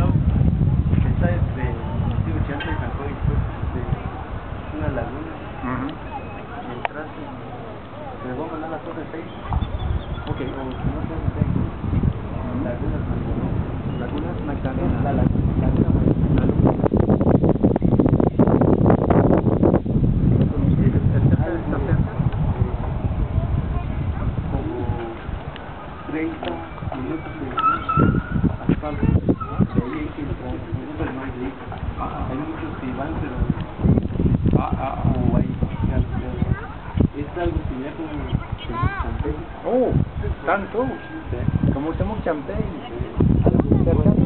Esta es de digo, Chante de San Juan, es una laguna. Entras y les voy a mandar las cosas de Facebook. Ok. O si no tengo Facebook. Lagunas Magdalena. La laguna Magdalena. Como 30 minutos de asfalto. De ahí hay que entrar. Nosotros no hay de ahí. Hay muchos que van, pero o hay es algo similar como Champey. Oh, tanto. Sí. Como Temuco Champey. Algo cercano.